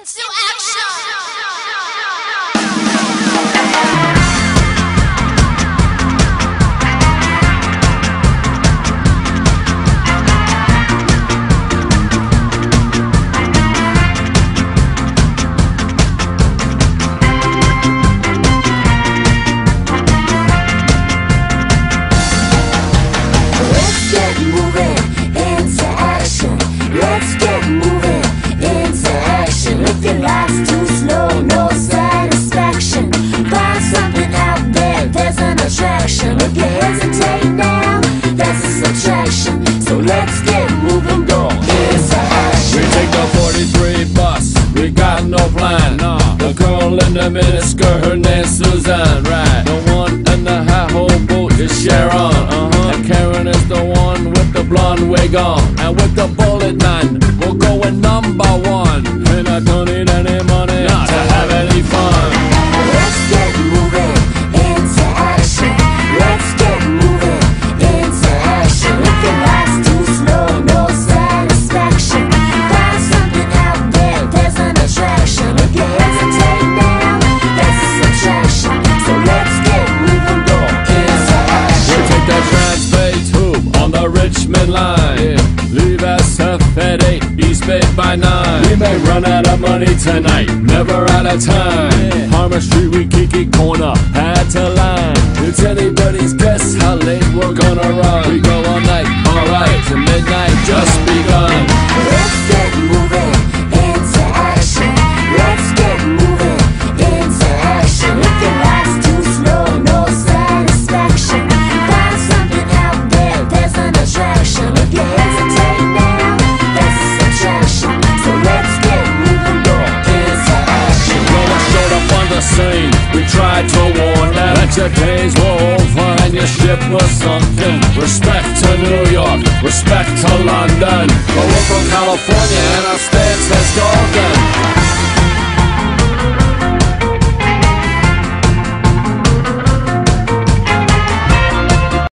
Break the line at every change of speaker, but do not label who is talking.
into action.
If you hesitate now, that's a subtraction. So let's get moving, go into action.
We take the 43 bus, we got no plan. The girl in the miniskirt, her name's Suzanne, right? The one in the high hole boat is Sharon, and Karen is the one with the blonde wig on. And with the bullet man, we're going #1. And I don't need any money to have any fun.
Let's get moving into action. Let's get moving into action. If your life's too slow, no satisfaction. Find something out there, there's an attraction. If you hesitate now, that's a subtraction. So let's get moving, go into action.
We take that Transbay tube on the Richmond line. Leave SF at 8, East Bay by 9. We may run out of money tonight, never out of time. Harmon Street, we kiki corner, had to line. It's anybody's guess how late we're gonna run. We go all night, alright, to midnight just begun.
Let's get moving into action. Let's get moving into action. If your life's too slow, no satisfaction. Find something out there, there's an attraction. If you hesitate now, that's a subtraction. So let's get moving, go into action.
Rolling straight up on the scene, we tried to warn them that your days were over and your ship was sunken. Respect to New York, respect to London, but we're from California and I stay